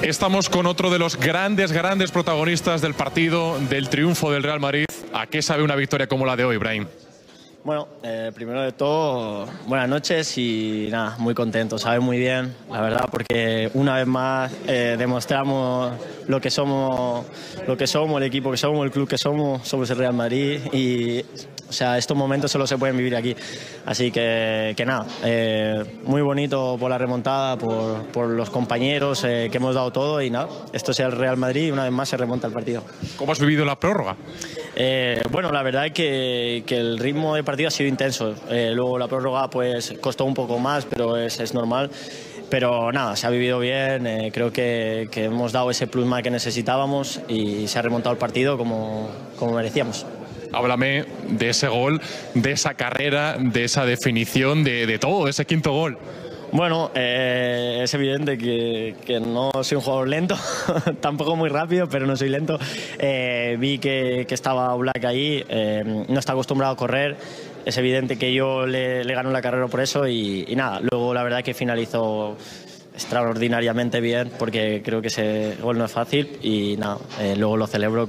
Estamos con otro de los grandes protagonistas del partido, del triunfo del Real Madrid. ¿A qué sabe una victoria como la de hoy, Brahim? Bueno, primero de todo, buenas noches y nada, muy contento, sabe muy bien, la verdad, porque una vez más demostramos lo que somos, el equipo que somos, el club que somos el Real Madrid y, o sea, estos momentos solo se pueden vivir aquí. Así que nada, muy bonito por la remontada, por los compañeros que hemos dado todo y nada, esto es el Real Madrid y una vez más se remonta el partido. ¿Cómo has vivido la prórroga? Bueno, la verdad es que el ritmo de partido ha sido intenso. Luego la prórroga pues costó un poco más, pero es normal. Pero nada, se ha vivido bien, creo que hemos dado ese plus más que necesitábamos y se ha remontado el partido como merecíamos. Háblame de ese gol, de esa carrera, de esa definición, de todo, de ese quinto gol. Bueno, es evidente que no soy un jugador lento, tampoco muy rápido, pero no soy lento. Vi que estaba Oblak ahí, no está acostumbrado a correr. Es evidente que yo le gano la carrera por eso y nada, luego la verdad es que finalizó extraordinariamente bien porque creo que ese gol no es fácil y nada, luego lo celebro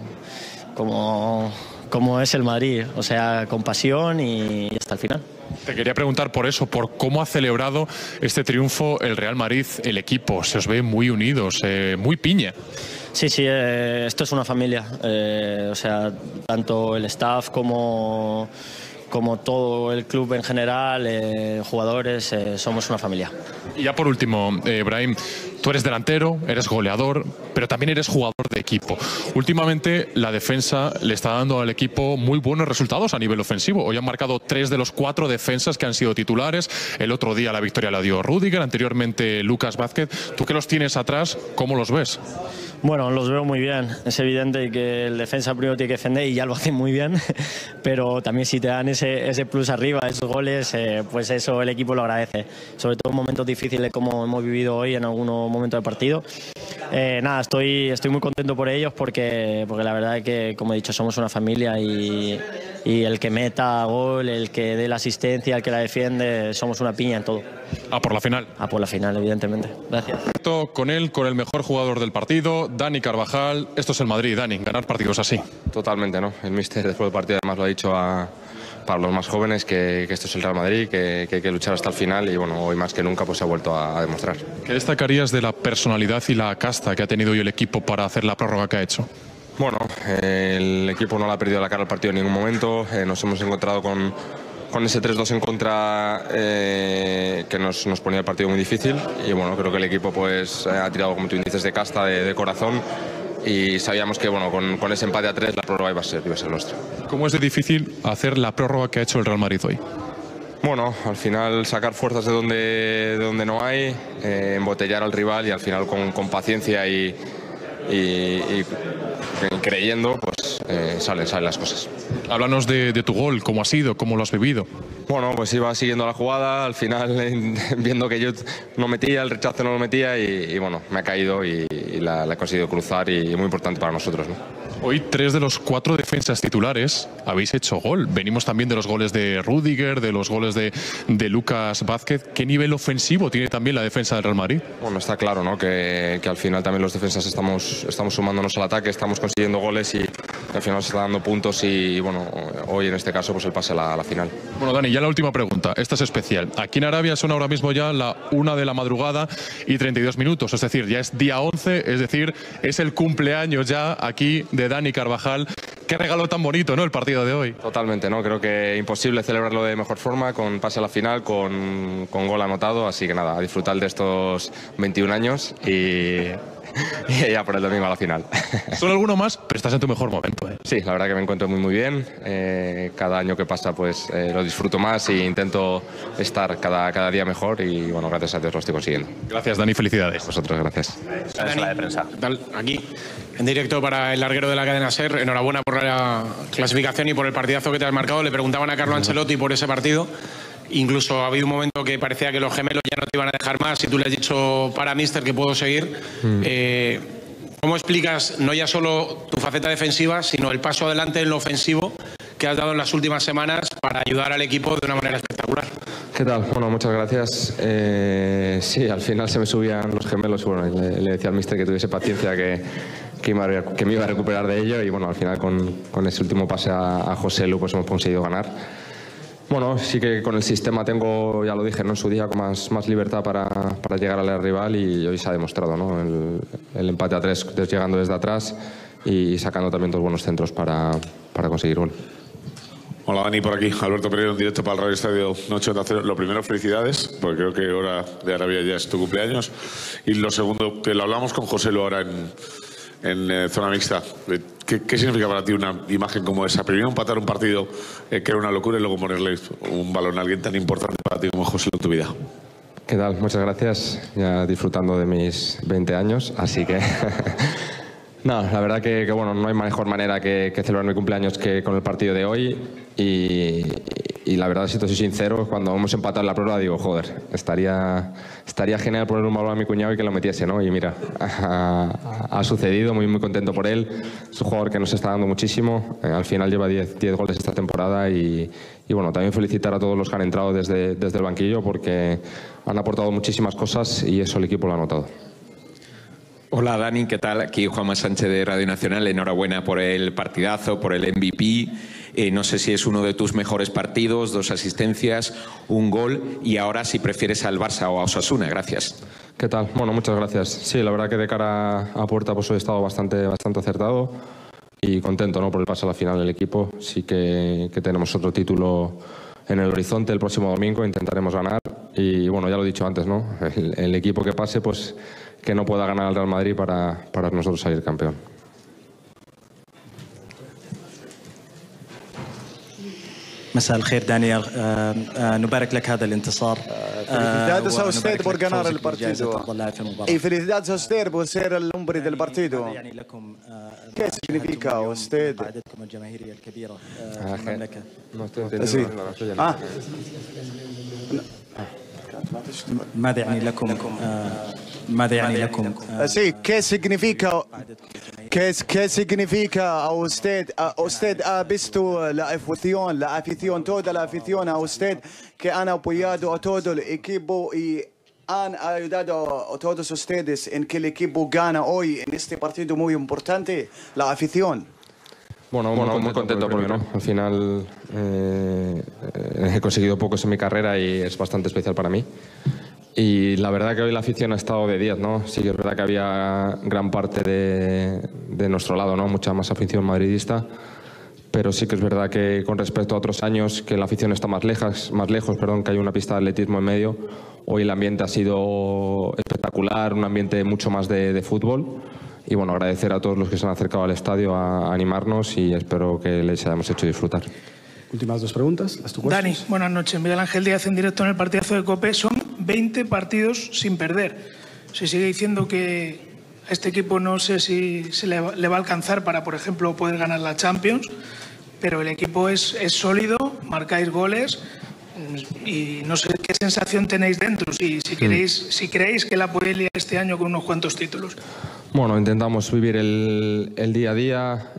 como es el Madrid, o sea, con pasión y hasta el final. Te quería preguntar por eso, por cómo ha celebrado este triunfo el Real Madrid, el equipo. Se os ve muy unidos, muy piña. Sí, esto es una familia, o sea, tanto el staff como todo el club en general, jugadores, somos una familia. Y ya por último, Brahim, tú eres delantero, eres goleador, pero también eres jugador de equipo. Últimamente la defensa le está dando al equipo muy buenos resultados a nivel ofensivo. Hoy han marcado 3 de los 4 defensas que han sido titulares. El otro día la victoria la dio Rüdiger, anteriormente Lucas Vázquez. Tú que los tienes atrás, ¿cómo los ves? Bueno, los veo muy bien. Es evidente que el defensa primero tiene que defender y ya lo hacen muy bien, pero también si te dan ese plus arriba, esos goles, pues eso el equipo lo agradece. Sobre todo en momentos difíciles como hemos vivido hoy en algunos momentos del partido. Nada, estoy muy contento por ellos porque la verdad es que, como he dicho, somos una familia y el que meta gol, el que dé la asistencia, el que la defiende, somos una piña en todo. A por la final. A por la final, evidentemente. Gracias. Con él, con el mejor jugador del partido, Dani Carvajal. Esto es el Madrid, Dani, ganar partidos así. Totalmente, ¿no? El míster después del partido además lo ha dicho para los más jóvenes que esto es el Real Madrid, que hay que luchar hasta el final y bueno, hoy más que nunca pues se ha vuelto a demostrar. ¿Qué destacarías de la personalidad y la casta que ha tenido hoy el equipo para hacer la prórroga que ha hecho? Bueno, el equipo no le ha perdido la cara al partido en ningún momento, nos hemos encontrado con ese 3-2 en contra que nos ponía el partido muy difícil y bueno, creo que el equipo pues ha tirado, como tú dices, de casta, de corazón y sabíamos que bueno, con ese empate a 3 la prórroga iba a ser nuestra. ¿Cómo es de difícil hacer la prórroga que ha hecho el Real Madrid hoy? Bueno, al final sacar fuerzas de donde no hay, embotellar al rival y al final con paciencia y creyendo, pues salen las cosas. Háblanos de tu gol, cómo ha sido, cómo lo has vivido. Bueno, pues iba siguiendo la jugada, al final viendo que yo no metía, el rechazo no lo metía y bueno, me ha caído y la he conseguido cruzar y muy importante para nosotros, ¿no? Hoy 3 de los 4 defensas titulares habéis hecho gol. Venimos también de los goles de Rüdiger, de los goles de Lucas Vázquez. ¿Qué nivel ofensivo tiene también la defensa del Real Madrid? Bueno, está claro, ¿no? que al final también los defensas estamos sumándonos al ataque, estamos consiguiendo goles y al final nos está dando puntos y bueno, hoy en este caso pues el pase a la final. Bueno, Dani, ya la última pregunta. Esta es especial. Aquí en Arabia son ahora mismo ya la 1 de la madrugada y 32 minutos. Es decir, ya es día 11, es decir, es el cumpleaños ya aquí de Dani Carvajal. Qué regalo tan bonito, ¿no? El partido de hoy. Totalmente, ¿no? Creo que imposible celebrarlo de mejor forma, con pase a la final, con gol anotado. Así que nada, a disfrutar de estos 21 años y ya por el domingo a la final. Solo alguno más, pero estás en tu mejor momento, ¿eh? Sí, la verdad que me encuentro muy bien. Cada año que pasa pues lo disfruto más e intento estar cada día mejor y bueno, gracias a Dios lo estoy consiguiendo. Gracias, Dani, felicidades. Vosotros, gracias. Dani, de prensa. Aquí, en directo para el larguero de la cadena SER. Enhorabuena por la clasificación y por el partidazo que te has marcado. Le preguntaban a Carlo Ancelotti por ese partido. Incluso ha habido un momento que parecía que los gemelos ya no te iban a dejar más y tú le has dicho para míster que puedo seguir. ¿Cómo explicas no ya solo tu faceta defensiva, sino el paso adelante en lo ofensivo que has dado en las últimas semanas para ayudar al equipo de una manera espectacular. ¿Qué tal? Bueno, muchas gracias. Sí, al final se me subían los gemelos y bueno, le decía al míster que tuviese paciencia, que me iba a recuperar de ello y bueno, al final con ese último pase a José Lu pues hemos conseguido ganar. Bueno, sí que con el sistema tengo, ya lo dije, ¿no?, en su día con más libertad para llegar al rival y hoy se ha demostrado, ¿no?, el empate a 3 llegando desde atrás y sacando también 2 buenos centros para conseguir gol. Hola Dani, por aquí. Alberto Pereiro, en directo para el Radio Estadio Noche Onda Cero. Lo primero, felicidades, porque creo que Hora de Arabia ya es tu cumpleaños. Y lo segundo, que lo hablamos con José Lu ahora en zona mixta. ¿Qué significa para ti una imagen como esa? Primero empatar un partido que era una locura y luego ponerle un balón a alguien tan importante para ti como José Lu en tu vida. ¿Qué tal? Muchas gracias. Ya disfrutando de mis 20 años, así que... No, la verdad que bueno, no hay mejor manera que celebrar mi cumpleaños que con el partido de hoy y la verdad, si te soy sincero, cuando hemos empatado en la prórroga digo, joder, estaría genial poner un balón a mi cuñado y que lo metiese, ¿no? Y mira, ha sucedido, muy contento por él. Es un jugador que nos está dando muchísimo, al final lleva 10 goles esta temporada y bueno, también felicitar a todos los que han entrado desde el banquillo porque han aportado muchísimas cosas y eso el equipo lo ha notado. Hola Dani, ¿qué tal? Aquí Juanma Sánchez de Radio Nacional. Enhorabuena por el partidazo, por el MVP. No sé si es uno de tus mejores partidos, 2 asistencias, 1 gol y ahora si prefieres al Barça o a Osasuna. Gracias. ¿Qué tal? Bueno, muchas gracias. Sí, la verdad que de cara a puerta pues he estado bastante acertado y contento, ¿no?, por el paso a la final del equipo. Sí que tenemos otro título en el horizonte el próximo domingo, intentaremos ganar y bueno, ya lo he dicho antes, ¿no?, el equipo que pase pues que no pueda ganar al Real Madrid para nosotros salir campeón. مساء الخير دانيال نبارك لك هذا الانتصار. Felicidades a usted por ganar el partido. Y felicidades a usted por ser el hombre del partido. ¿Qué significa a usted? No estoy entendiendo. ماذا يعني لكم Sí, ¿qué significa a usted? Usted ha visto la afición, toda la afición a usted que han apoyado a todo el equipo y han ayudado a todos ustedes en que el equipo gana hoy en este partido muy importante, la afición. Bueno, muy contento porque ¿no?, al final he conseguido pocos en mi carrera y es bastante especial para mí. Y la verdad que hoy la afición ha estado de 10, ¿no? Sí que es verdad que había gran parte de nuestro lado, ¿no?, mucha más afición madridista, pero sí que es verdad que con respecto a otros años que la afición está más lejos, que hay una pista de atletismo en medio, hoy el ambiente ha sido espectacular, un ambiente mucho más de fútbol. Y bueno, agradecer a todos los que se han acercado al estadio a animarnos y espero que les hayamos hecho disfrutar. Últimas 2 preguntas. Dani, buenas noches. Miguel Ángel Díaz en directo en el partidazo de COPE. Son 20 partidos sin perder. Se sigue diciendo que a este equipo no sé si se le va a alcanzar para, por ejemplo, poder ganar la Champions, pero el equipo es sólido, marcáis goles y no sé qué sensación tenéis dentro, si creéis que la podéis liar este año con unos cuantos títulos. Bueno, intentamos vivir el día a día,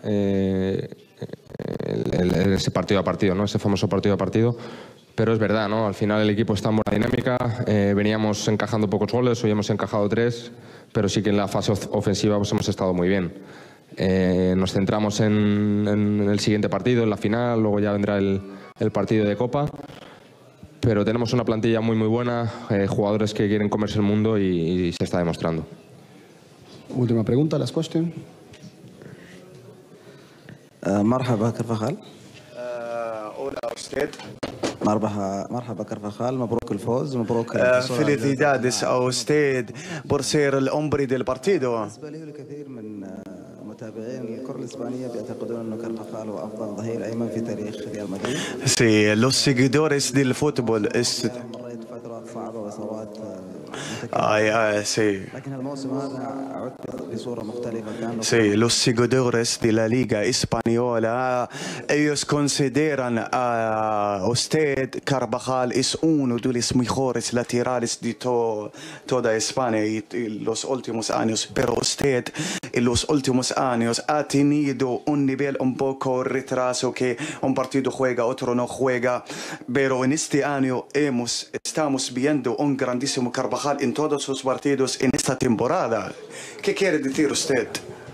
ese partido a partido, ¿no?, ese famoso partido a partido. Pero es verdad, ¿no?, al final el equipo está en buena dinámica, veníamos encajando pocos goles, hoy hemos encajado 3, pero sí que en la fase ofensiva pues hemos estado muy bien. Nos centramos en el siguiente partido, en la final, luego ya vendrá el partido de Copa. Pero tenemos una plantilla muy buena, jugadores que quieren comerse el mundo y se está demostrando. Última pregunta, last question. مرحبا كرفخال. Hola a usted. مرحبا كرفخال. مبروك الفوز مبروك. Felicidades a usted por ser el hombre del partido. الكثير من متابعين الكرة الإسبانية بيعتقدون إنه كارفاخال هو أفضل ظهير أيمن في تاريخ ريال مدريد. Sí, los seguidores del fútbol Sí. لكن الموسم هذا عدت بصورة مختلفة كأنه Sí, los seguidores de la Liga Española, ellos consideran a usted, Carvajal, es uno de los mejores laterales de toda España y los últimos años. Pero usted, en los últimos años, ha tenido un nivel un poco retraso, que un partido juega, otro no juega. Pero en este año estamos viendo un grandísimo Carvajal en todos sus partidos en esta temporada. ¿Qué quiere decir usted?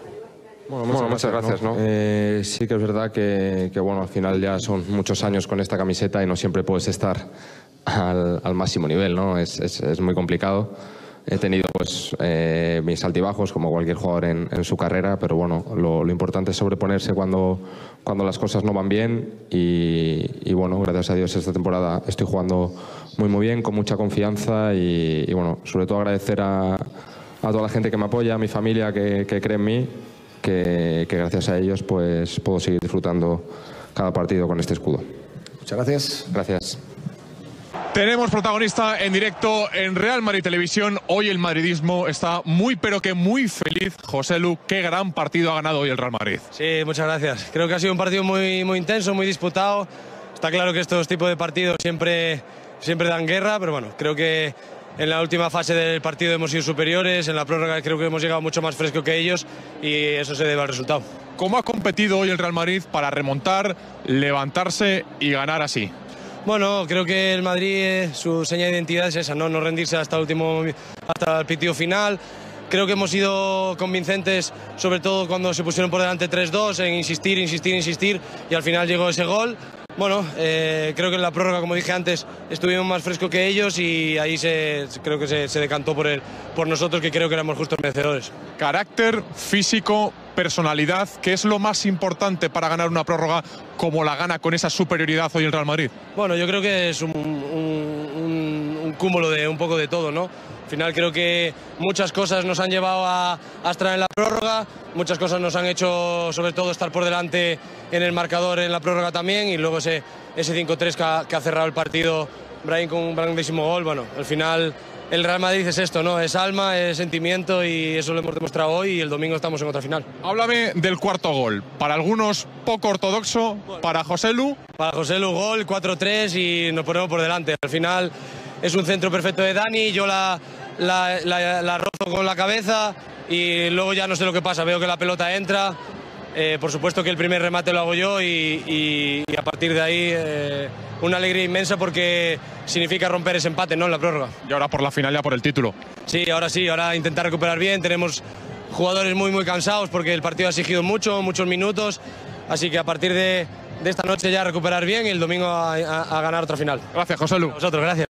Bueno, muchas gracias. ¿No? Sí que es verdad que bueno, al final ya son muchos años con esta camiseta y no siempre puedes estar al máximo nivel, ¿no? Es muy complicado. He tenido pues mis altibajos como cualquier jugador en su carrera, pero bueno, lo importante es sobreponerse cuando las cosas no van bien y bueno, gracias a Dios esta temporada estoy jugando muy bien, con mucha confianza y bueno, sobre todo agradecer a toda la gente que me apoya, a mi familia que cree en mí, que gracias a ellos pues puedo seguir disfrutando cada partido con este escudo. Muchas gracias. Gracias. Tenemos protagonista en directo en Real Madrid Televisión. Hoy el madridismo está muy pero que muy feliz. José Lu, qué gran partido ha ganado hoy el Real Madrid. Sí, muchas gracias. Creo que ha sido un partido muy intenso, muy disputado. Está claro que estos tipos de partidos siempre dan guerra, pero bueno, creo que en la última fase del partido hemos sido superiores. En la prórroga creo que hemos llegado mucho más fresco que ellos y eso se debe al resultado. ¿Cómo ha competido hoy el Real Madrid para remontar, levantarse y ganar así? Bueno, creo que el Madrid, su seña de identidad es esa, no rendirse hasta el pitido final. Creo que hemos sido convincentes, sobre todo cuando se pusieron por delante 3-2, en insistir y al final llegó ese gol. Bueno, creo que en la prórroga, como dije antes, estuvimos más frescos que ellos y ahí creo que se decantó por nosotros, que creo que éramos justos merecedores. Carácter, físico, personalidad, ¿qué es lo más importante para ganar una prórroga como la gana con esa superioridad hoy el Real Madrid? Bueno, yo creo que es un cúmulo de un poco de todo, ¿no? Al final creo que muchas cosas nos han llevado a estar en la prórroga, muchas cosas nos han hecho sobre todo estar por delante en el marcador en la prórroga también y luego ese 5-3 que ha cerrado el partido Brahim con un grandísimo gol. Bueno, al final el Real Madrid es esto, ¿no? Es alma, es sentimiento y eso lo hemos demostrado hoy y el domingo estamos en otra final. Háblame del cuarto gol. Para algunos poco ortodoxo, para José Lu. Para José Lu gol, 4-3 y nos ponemos por delante. Al final es un centro perfecto de Dani, yo la rozo con la cabeza y luego ya no sé lo que pasa, veo que la pelota entra. Por supuesto que el primer remate lo hago yo y a partir de ahí una alegría inmensa porque significa romper ese empate, ¿no?, en la prórroga. Y ahora por la final ya por el título. Sí, ahora intentar recuperar bien. Tenemos jugadores muy cansados porque el partido ha exigido muchos minutos, así que a partir de esta noche ya recuperar bien y el domingo a ganar otra final. Gracias, José Lu. A vosotros, gracias.